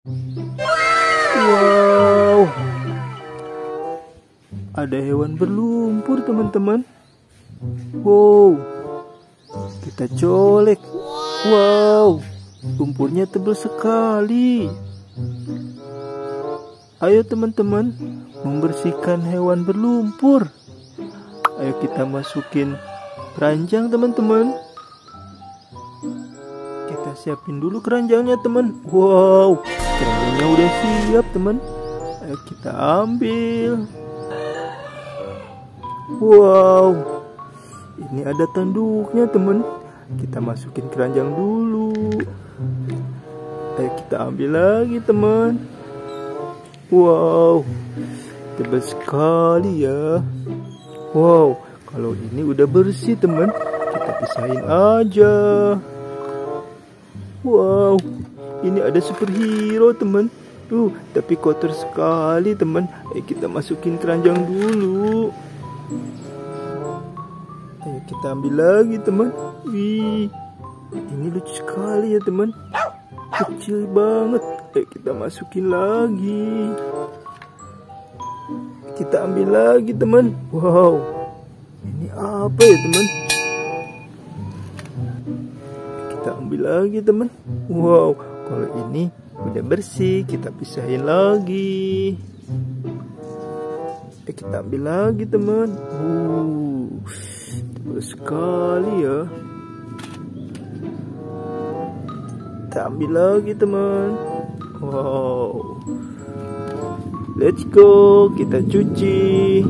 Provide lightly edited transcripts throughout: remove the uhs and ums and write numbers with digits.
Wow, ada hewan berlumpur teman-teman. Wow, kita colek. Wow, lumpurnya tebal sekali. Ayo teman-teman, membersihkan hewan berlumpur. Ayo kita masukin keranjang teman-teman. Kita siapin dulu keranjangnya teman. Wow, keranjangnya udah siap teman. Ayo kita ambil. Wow, ini ada tanduknya teman. Kita masukin keranjang dulu. Ayo kita ambil lagi teman. Wow, tebal sekali ya. Wow, kalau ini udah bersih teman, kita pisahin aja. Wow, ini ada superhero teman. Tapi kotor sekali teman. Ayo kita masukin keranjang dulu. Ayo kita ambil lagi teman. Wih, ini lucu sekali ya teman. Kecil banget. Ayo kita masukin lagi. Kita ambil lagi teman. Wow, ini apa ya teman? Kita ambil lagi teman. Wow, kalau ini udah bersih, kita pisahin lagi. Kita ambil lagi teman. Tebal sekali ya. Kita ambil lagi teman. Wow, let's go, kita cuci.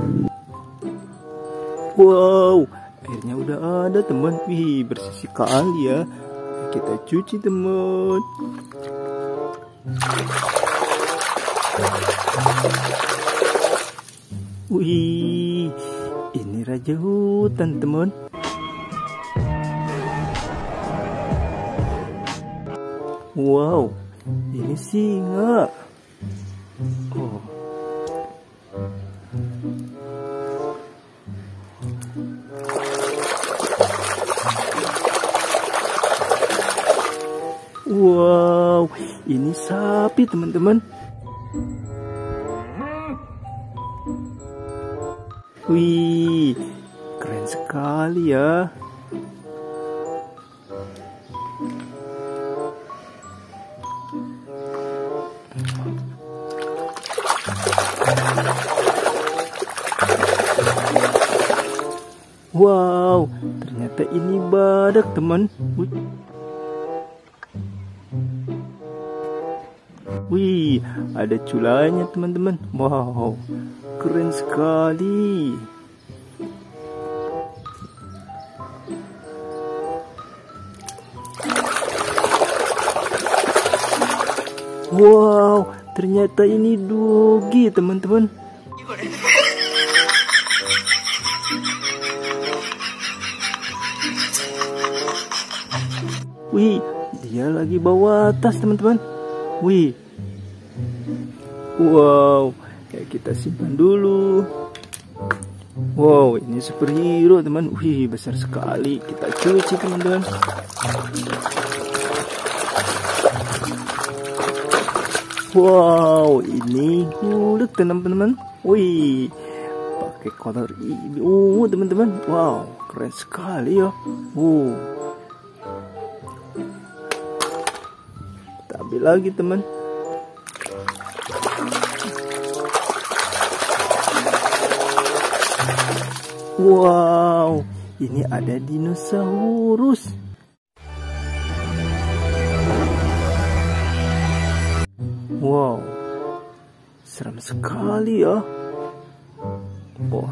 Wow, airnya udah ada teman. Wih, bersih sekali ya. Kita cuci teman. Wih, ini raja hutan teman. Wow, ini singa. Oh. Wow, ini sapi teman-teman. Wih, keren sekali ya. Wow, ternyata ini badak teman. Wih, ada culanya teman-teman. Wow, keren sekali. Wow, ternyata ini dogi teman-teman. Wih, dia lagi bawa tas teman-teman. Wih. Wow, ya kita simpan dulu. Wow, ini superhero teman. Wih, besar sekali. Kita cuci teman-teman. Wow, ini Hulk teman-teman. Wih, pakai kolor ini. Teman-teman. Wow, keren sekali ya. Kita ambil lagi teman. Wow, ini ada dinosaurus. Wow, serem sekali ya. Wah.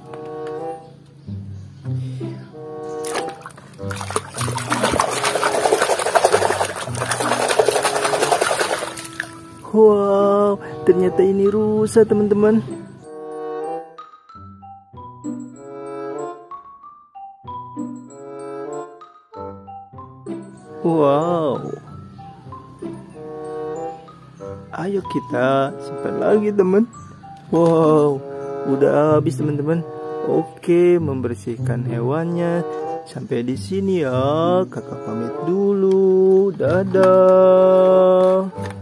Wow, ternyata ini rusa teman-teman. Wow. Ayo kita simpan lagi teman. Wow, udah habis teman-teman. Oke, membersihkan hewannya. Sampai di sini ya. Kakak pamit dulu. Dadah.